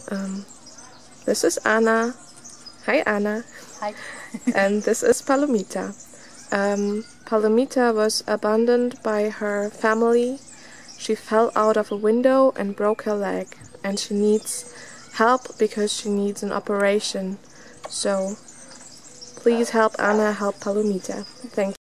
This is Anna. Hi, Anna. Hi. And this is Palomita. Palomita was abandoned by her family. She fell out of a window and broke her leg, and she needs help because she needs an operation. So please help Anna, help Palomita. Thank you.